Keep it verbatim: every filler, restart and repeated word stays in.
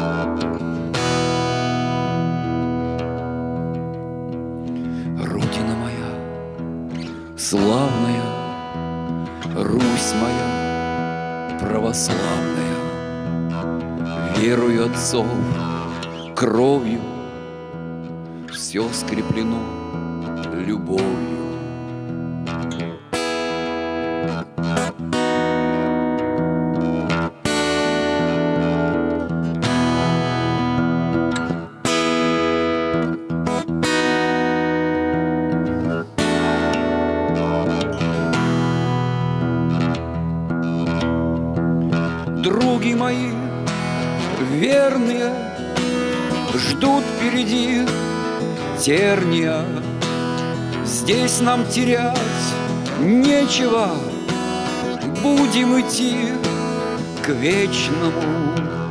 Родина моя, славная, Русь моя, православная, верою отцов, кровью все скреплено любовью. Други мои верные ждут впереди терния. Здесь нам терять нечего, будем идти к вечному.